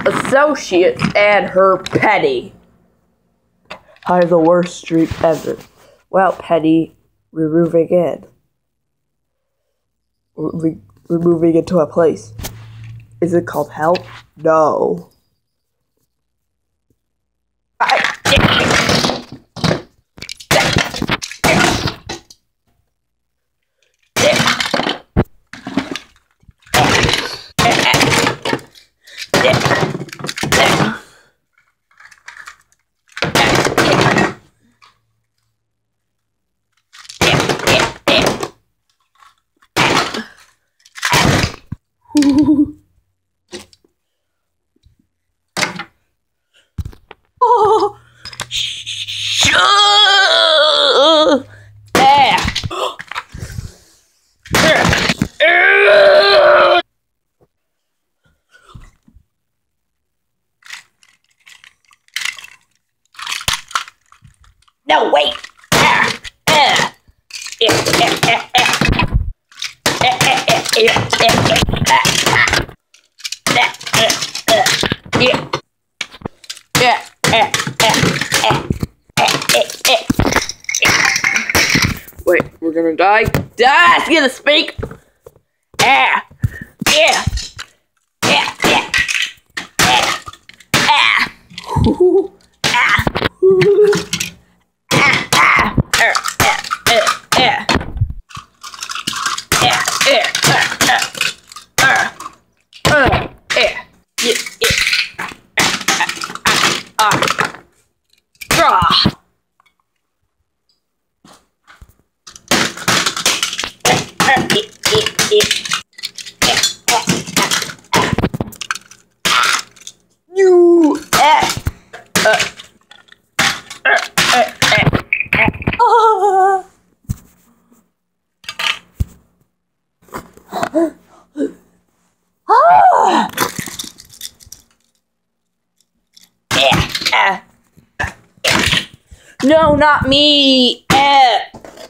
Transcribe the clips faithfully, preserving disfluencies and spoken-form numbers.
associates and her Petty. I have the worst streak ever. Well, Petty, we're moving in. We're, we're moving into a place. Is it called hell? No. I Oh, sh uh, yeah. No, wait. Ah, ah. Yeah, yeah, yeah, yeah. Yeah, yeah, yeah, yeah, yeah, yeah. Yeah, yeah, yeah. Yeah, yeah, yeah, yeah, yeah. Wait, we're gonna die? Die! It's gonna speak! Yeah! Yeah! Yeah! Yeah! Yeah! Ah! Ooh! Ah! Ooh! Ah! Ah! Er, eh, eh, eh. Yeah! Yeah! Uh, uh, uh, uh, yeah! Yeah! Yeah! Ah! Draw! You eh uh uh uh uh ah yeah uh no, not me. Eh.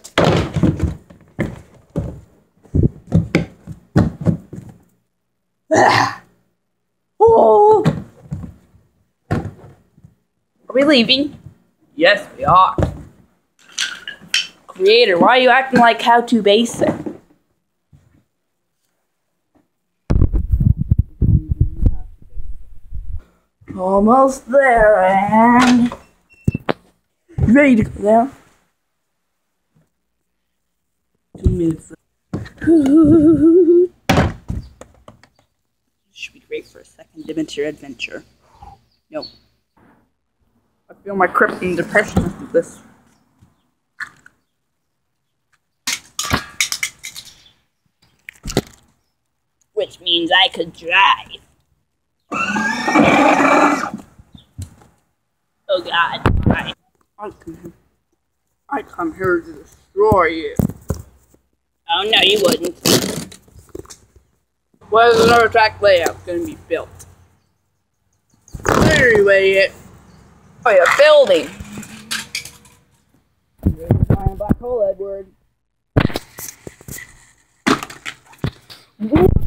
Oh. Are we leaving? Yes, we are. Creator, why are you acting like how to basic? Almost there, and ready to go down. Two minutes. Should be great for a second adventure adventure. No. I feel my crippling depression after this. Which means I could drive. Oh God. I, I come here. I come here to destroy you. Oh no, you wouldn't. What is another track layout going to be built? Anyway, oh yeah, building. There's a giant black hole, Edward.